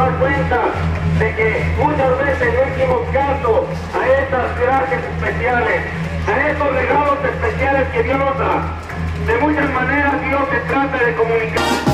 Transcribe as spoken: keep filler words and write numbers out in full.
da cuenta de que muchas veces no hicimos caso a estas gracias especiales, a estos regalos especiales que Dios nos da. De muchas maneras Dios se trata de comunicar.